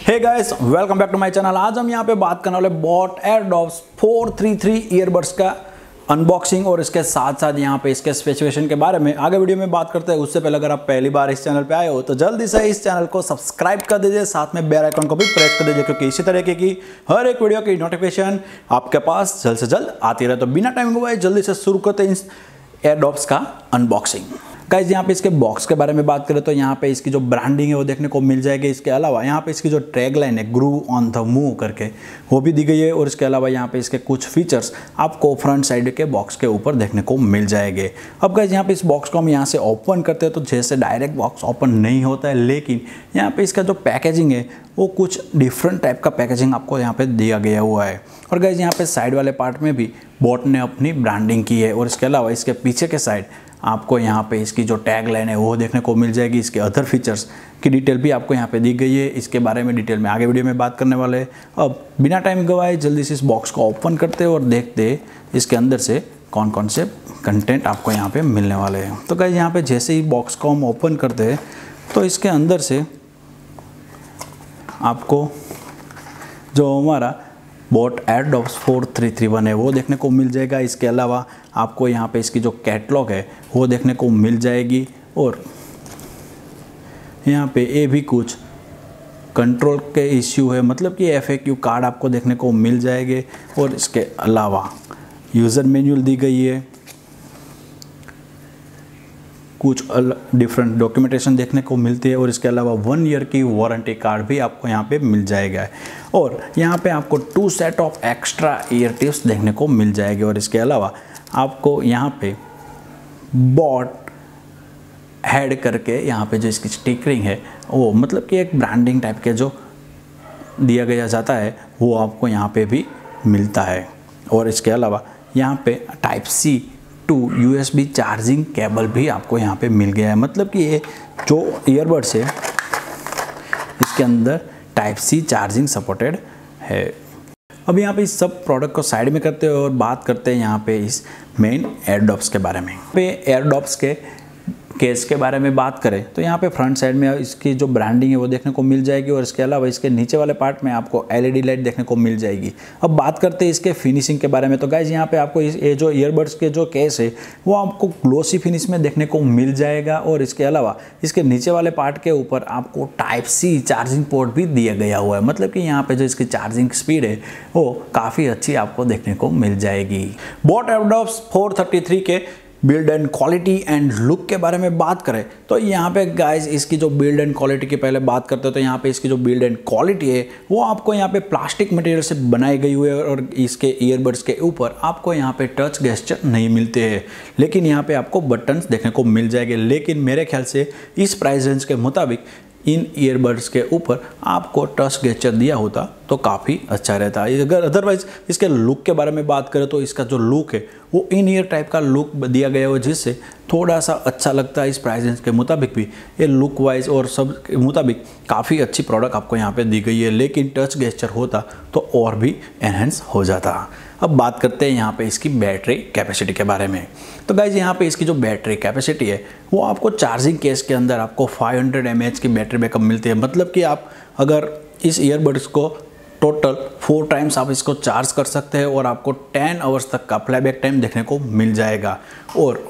Hey guys, welcome back to my channel. आज हम यहाँ पे बात करने वाले बोट एयरडॉप्स 433 ईयरबड्स का अनबॉक्सिंग और इसके साथ साथ यहाँ पे इसके स्पेसिफिकेशन के बारे में आगे वीडियो में बात करते हैं। उससे पहले अगर आप पहली बार इस चैनल पे आए हो तो जल्दी से इस चैनल को सब्सक्राइब कर दीजिए, साथ में बेल आइकन को भी प्रेस कर दीजिए, क्योंकि इसी तरीके की हर एक वीडियो की नोटिफिकेशन आपके पास जल्द से जल्द आती रहे। तो बिना टाइम गवाए जल्दी से शुरू करते हैं इस एयरडॉप्स का अनबॉक्सिंग। गाइस, यहाँ पे इसके बॉक्स के बारे में बात करें तो यहाँ पे इसकी जो ब्रांडिंग है वो देखने को मिल जाएगी। इसके अलावा यहाँ पे इसकी जो टैगलाइन है ग्रूव ऑन द मूव करके वो भी दी गई है। और इसके अलावा यहाँ पे इसके कुछ फीचर्स आपको फ्रंट साइड के बॉक्स के ऊपर देखने को मिल जाएंगे। अब गाइस, यहाँ पे इस बॉक्स को हम यहाँ से ओपन करते हैं तो जैसे डायरेक्ट बॉक्स ओपन नहीं होता है, लेकिन यहाँ पे इसका जो पैकेजिंग है वो कुछ डिफरेंट टाइप का पैकेजिंग आपको यहाँ पे दिया गया हुआ है। और गाइस, यहाँ पे साइड वाले पार्ट में भी बोट ने अपनी ब्रांडिंग की है। और इसके अलावा इसके पीछे के साइड आपको यहाँ पे इसकी जो टैग लाइन है वो देखने को मिल जाएगी। इसके अदर फीचर्स की डिटेल भी आपको यहाँ पे दी गई है। इसके बारे में डिटेल में आगे वीडियो में बात करने वाले हैं। अब बिना टाइम गवाए जल्दी से इस बॉक्स को ओपन करते हैं और देखते हैं इसके अंदर से कौन कौन से कंटेंट आपको यहाँ पे मिलने वाले हैं। तो गाइस, यहाँ पे जैसे ही बॉक्स को हम ओपन करते हैं तो इसके अंदर से आपको जो हमारा बोट एयरडॉप्स 4331 है वो देखने को मिल जाएगा। इसके अलावा आपको यहाँ पे इसकी जो कैटलॉग है वो देखने को मिल जाएगी। और यहाँ पे ये भी कुछ कंट्रोल के इश्यू है, मतलब कि FAQ कार्ड आपको देखने को मिल जाएंगे। और इसके अलावा यूज़र मैनुअल दी गई है, कुछ डिफरेंट डॉक्यूमेंटेशन देखने को मिलती है। और इसके अलावा 1 ईयर की वारंटी कार्ड भी आपको यहाँ पे मिल जाएगा। और यहाँ पे आपको 2 set of extra ear tips देखने को मिल जाएंगे। और इसके अलावा आपको यहाँ पे बोट हेड करके यहाँ पे जो इसकी स्टिकरिंग है वो मतलब कि एक ब्रांडिंग टाइप के जो दिया गया जाता है वो आपको यहाँ पे भी मिलता है। और इसके अलावा यहाँ पे Type-C to USB charging cable भी आपको यहाँ पे मिल गया है। मतलब कि ये जो ईयरबड्स है इसके अंदर Type-C चार्जिंग सपोर्टेड है। अब यहाँ पे इस सब प्रोडक्ट को साइड में करते हैं और बात करते हैं यहाँ पे इस मेन एयरडॉप्स के बारे में। पे एयरडॉप्स के केस के बारे में बात करें तो यहाँ पे फ्रंट साइड में इसकी जो ब्रांडिंग है वो देखने को मिल जाएगी। और इसके अलावा इसके नीचे वाले पार्ट में आपको LED लाइट देखने को मिल जाएगी। अब बात करते हैं इसके फिनिशिंग के बारे में। तो गाइज, यहाँ पे आपको ये जो ईयरबड्स के जो केस है वो आपको ग्लोसी फिनिश में देखने को मिल जाएगा। और इसके अलावा इसके नीचे वाले पार्ट के ऊपर आपको Type-C चार्जिंग पोर्ट भी दिया गया हुआ है। मतलब कि यहाँ पे जो इसकी चार्जिंग स्पीड है वो काफ़ी अच्छी आपको देखने को मिल जाएगी। बोट एयरडॉप्स 433 के build and quality and look के बारे में बात करें तो यहाँ पे गाइज इसकी जो बिल्ड एंड क्वालिटी की पहले बात करते हैं तो यहाँ पे इसकी जो बिल्ड एंड क्वालिटी है वो आपको यहाँ पे प्लास्टिक मटेरियल से बनाई गई हुई है। और इसके ईयरबड्स के ऊपर आपको यहाँ पे टच गेस्चर नहीं मिलते हैं, लेकिन यहाँ पे आपको बटन्स देखने को मिल जाएंगे। लेकिन मेरे ख्याल से इस प्राइस रेंज के मुताबिक इन ईयरबड्स के ऊपर आपको टच गेस्चर दिया होता तो काफ़ी अच्छा रहता है। अगर अदरवाइज इसके लुक के बारे में बात करें तो इसका जो लुक है वो इन ईयर टाइप का लुक दिया गया है, जिससे थोड़ा सा अच्छा लगता है। इस प्राइस रेंज के मुताबिक भी ये लुक वाइज और सब के मुताबिक काफ़ी अच्छी प्रोडक्ट आपको यहाँ पे दी गई है। लेकिन टच गेस्चर होता तो और भी एनहेंस हो जाता। अब बात करते हैं यहाँ पे इसकी बैटरी कैपेसिटी के बारे में। तो गाइज, यहाँ पे इसकी जो बैटरी कैपेसिटी है वो आपको चार्जिंग केस के अंदर आपको 500 mAh की बैटरी बैकअप मिलती है। मतलब कि आप अगर इस ईयरबड्स को टोटल 4 टाइम्स आप इसको चार्ज कर सकते हैं और आपको 10 आवर्स तक का प्लेबैक टाइम देखने को मिल जाएगा। और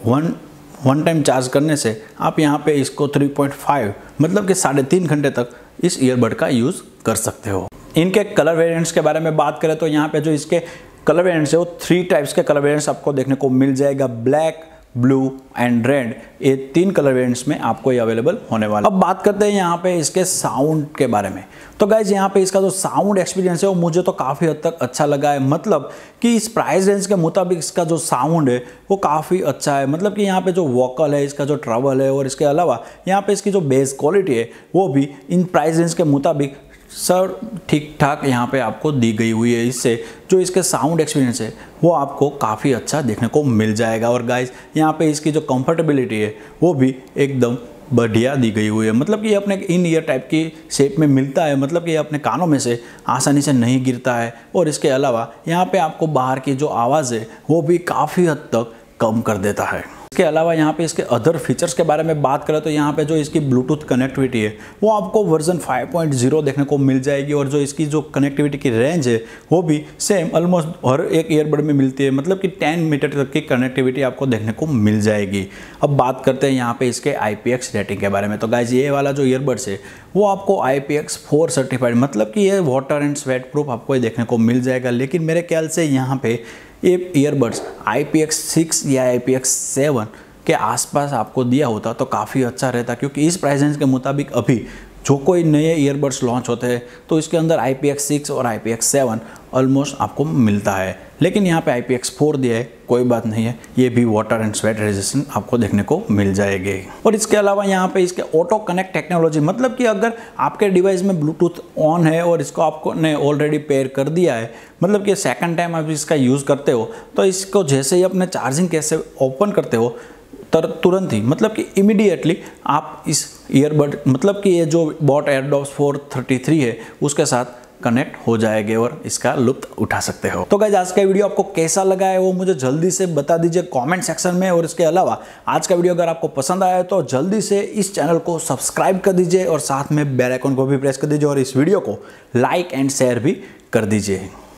वन टाइम चार्ज करने से आप यहाँ पे इसको 3.5 मतलब कि 3.5 घंटे तक इस ईयरबड का यूज़ कर सकते हो। इनके कलर वेरिएंट्स के बारे में बात करें तो यहाँ पे जो इसके कलर वेरिएंट्स है वो 3 टाइप्स के कलर वेरिएंट्स आपको देखने को मिल जाएगा। ब्लैक, ब्लू एंड रेड, ये 3 कलर वेरिएंट्स में आपको ये अवेलेबल होने वाला। अब बात करते हैं यहाँ पे इसके साउंड के बारे में। तो गाइज, यहाँ पे इसका जो साउंड एक्सपीरियंस है वो मुझे तो काफ़ी हद तक अच्छा लगा है। मतलब कि इस प्राइस रेंज के मुताबिक इसका जो साउंड है वो काफ़ी अच्छा है। मतलब कि यहाँ पे जो वोकल है, इसका जो ट्रबल है और इसके अलावा यहाँ पे इसकी जो बेस क्वालिटी है वो भी इन प्राइस रेंज के मुताबिक सर ठीक ठाक यहाँ पे आपको दी गई हुई है। इससे जो इसके साउंड एक्सपीरियंस है वो आपको काफ़ी अच्छा देखने को मिल जाएगा। और गाइस, यहाँ पे इसकी जो कंफर्टेबिलिटी है वो भी एकदम बढ़िया दी गई हुई है। मतलब कि ये अपने इन ईयर टाइप की शेप में मिलता है। मतलब कि ये अपने कानों में से आसानी से नहीं गिरता है। और इसके अलावा यहाँ पे आपको बाहर की जो आवाज़ है वो भी काफ़ी हद तक कम कर देता है। इसके अलावा यहाँ पे इसके अदर फीचर्स के बारे में बात करें तो यहाँ पे जो इसकी ब्लूटूथ कनेक्टिविटी है वो आपको वर्जन 5.0 देखने को मिल जाएगी, और जो इसकी जो कनेक्टिविटी की रेंज है वो भी सेम ऑलमोस्ट हर एक ईयरबड में मिलती है, मतलब कि 10 मीटर तक की कनेक्टिविटी आपको देखने को मिल जाएगी। अब बात करते हैं यहाँ पे इसके IPX रेटिंग के बारे में। तो गाइज ये वाला जो ईयरबड्स है वो आपको IPX4 सर्टिफाइड, मतलब कि ये वाटर एंड स्वेट प्रूफ आपको देखने को मिल जाएगा। लेकिन मेरे ख्याल से यहाँ पे ये ईयरबड्स IPX6 या IPX7 के आसपास आपको दिया होता तो काफ़ी अच्छा रहता, क्योंकि इस प्राइस रेंज के मुताबिक अभी जो कोई नए ईयरबड्स लॉन्च होते हैं तो इसके अंदर IPX6 और IPX7 ऑलमोस्ट आपको मिलता है। लेकिन यहाँ पे IPX4 दिया है, कोई बात नहीं है, ये भी वाटर एंड स्वेट रेजिस्टेंट आपको देखने को मिल जाएगी। और इसके अलावा यहाँ पे इसके ऑटो कनेक्ट टेक्नोलॉजी, मतलब कि अगर आपके डिवाइस में ब्लूटूथ ऑन है और इसको आपको ने ऑलरेडी पेयर कर दिया है, मतलब कि सेकंड टाइम आप इसका यूज़ करते हो तो इसको जैसे ही अपने चार्जिंग कैसे ओपन करते हो तुरंत ही, मतलब कि इमीडिएटली आप इस ईयरबड, मतलब कि ये जो बोट एयरडॉप्स 433 है उसके साथ कनेक्ट हो जाएंगे और इसका लुत्फ उठा सकते हो। तो गाइस आज का वीडियो आपको कैसा लगा है वो मुझे जल्दी से बता दीजिए कमेंट सेक्शन में। और इसके अलावा आज का वीडियो अगर आपको पसंद आया है तो जल्दी से इस चैनल को सब्सक्राइब कर दीजिए और साथ में बेल आइकन को भी प्रेस कर दीजिए और इस वीडियो को लाइक एंड शेयर भी कर दीजिए।